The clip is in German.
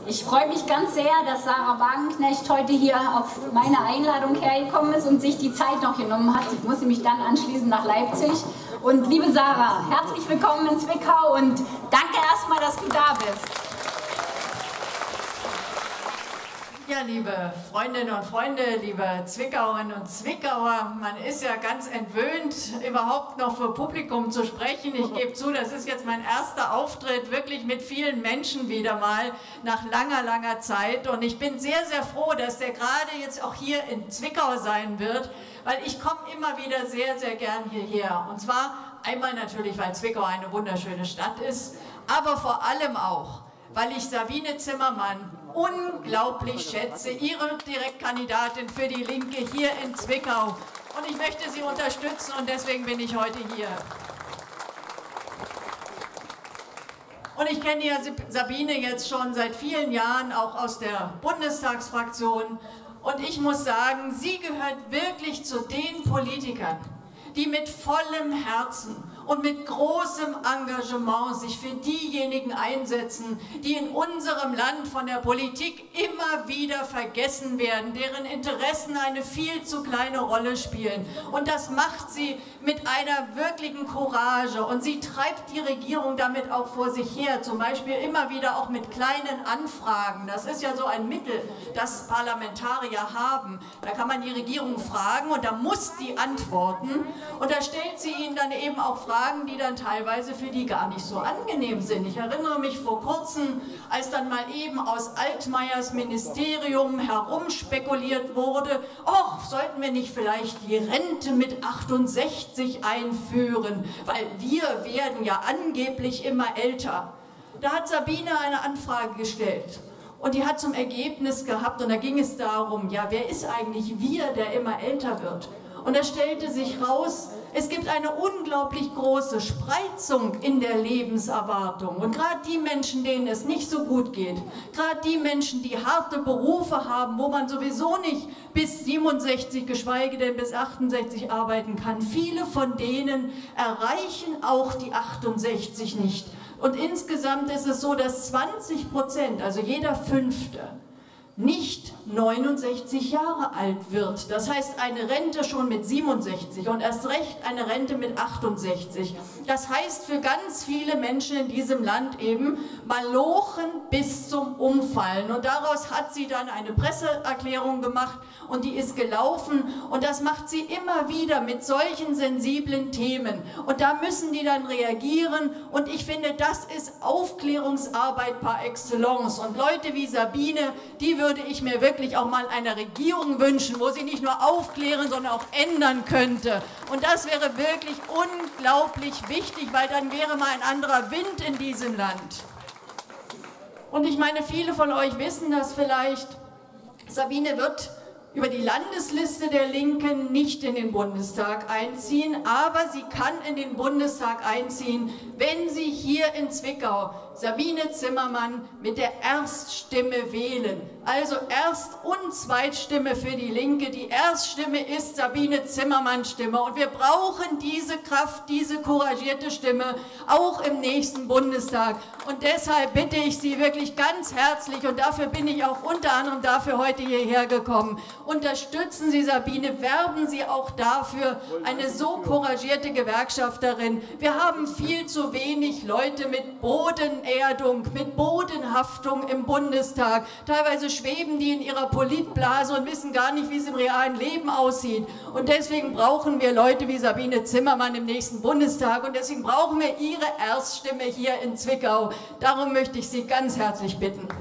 Ich freue mich ganz sehr, dass Sarah Wagenknecht heute hier auf meine Einladung hergekommen ist und sich die Zeit noch genommen hat. Ich muss nämlich dann anschließend nach Leipzig. Und liebe Sarah, herzlich willkommen in Zwickau und danke erstmal, dass du da bist. Ja, liebe Freundinnen und Freunde, liebe Zwickauerinnen und Zwickauer, man ist ja ganz entwöhnt, überhaupt noch vor Publikum zu sprechen. Ich gebe zu, das ist jetzt mein erster Auftritt, wirklich mit vielen Menschen wieder mal, nach langer, langer Zeit. Und ich bin sehr, sehr froh, dass der gerade jetzt auch hier in Zwickau sein wird, weil ich komme immer wieder sehr, sehr gern hierher. Und zwar einmal natürlich, weil Zwickau eine wunderschöne Stadt ist, aber vor allem auch, weil ich Sabine Zimmermann unglaublich schätze, ihre Direktkandidatin für die Linke hier in Zwickau. Und ich möchte sie unterstützen und deswegen bin ich heute hier. Und ich kenne ja Sabine jetzt schon seit vielen Jahren, auch aus der Bundestagsfraktion. Und ich muss sagen, sie gehört wirklich zu den Politikern, die mit vollem Herzen und mit großem Engagement sich für diejenigen einsetzen, die in unserem Land von der Politik immer wieder vergessen werden, deren Interessen eine viel zu kleine Rolle spielen. Und das macht sie mit einer wirklichen Courage. Und sie treibt die Regierung damit auch vor sich her, zum Beispiel immer wieder auch mit kleinen Anfragen. Das ist ja so ein Mittel, das Parlamentarier haben. Da kann man die Regierung fragen und da muss die antworten. Und da stellt sie ihnen dann eben auch Fragen, die dann teilweise für die gar nicht so angenehm sind. Ich erinnere mich vor kurzem, als dann mal eben aus Altmaiers Ministerium herumspekuliert wurde, ach, sollten wir nicht vielleicht die Rente mit 68 einführen, weil wir werden ja angeblich immer älter. Da hat Sabine eine Anfrage gestellt. Und die hat zum Ergebnis gehabt, und da ging es darum, ja, wer ist eigentlich wir, der immer älter wird? Und da stellte sich raus, es gibt eine unglaublich große Spreizung in der Lebenserwartung. Und gerade die Menschen, denen es nicht so gut geht, gerade die Menschen, die harte Berufe haben, wo man sowieso nicht bis 67, geschweige denn bis 68 arbeiten kann, viele von denen erreichen auch die 68 nicht. Und insgesamt ist es so, dass 20%, also jeder Fünfte, nicht 69 Jahre alt wird. Das heißt, eine Rente schon mit 67 und erst recht eine Rente mit 68. Das heißt für ganz viele Menschen in diesem Land eben Malochen bis zum Umfallen. Und daraus hat sie dann eine Presseerklärung gemacht und die ist gelaufen. Und das macht sie immer wieder mit solchen sensiblen Themen. Und da müssen die dann reagieren. Und ich finde, das ist Aufklärungsarbeit par excellence. Und Leute wie Sabine, die würde ich mir wirklich auch mal einer Regierung wünschen, wo sie nicht nur aufklären, sondern auch ändern könnte. Und das wäre wirklich unglaublich wichtig, weil dann wäre mal ein anderer Wind in diesem Land. Und ich meine, viele von euch wissen das vielleicht, Sabine wird über die Landesliste der Linken nicht in den Bundestag einziehen, aber sie kann in den Bundestag einziehen, wenn sie hier in Zwickau Sabine Zimmermann mit der Erststimme wählen. Also Erst- und Zweitstimme für die Linke. Die Erststimme ist Sabine Zimmermanns Stimme. Und wir brauchen diese Kraft, diese couragierte Stimme auch im nächsten Bundestag. Und deshalb bitte ich Sie wirklich ganz herzlich, und dafür bin ich auch unter anderem dafür heute hierher gekommen, unterstützen Sie Sabine, werben Sie auch dafür, eine so couragierte Gewerkschafterin. Wir haben viel zu wenig Leute mit Bodenerdung, mit Bodenhaftung im Bundestag. Teilweise schweben die in ihrer Politblase und wissen gar nicht, wie es im realen Leben aussieht. Und deswegen brauchen wir Leute wie Sabine Zimmermann im nächsten Bundestag und deswegen brauchen wir Ihre Erststimme hier in Zwickau. Darum möchte ich Sie ganz herzlich bitten.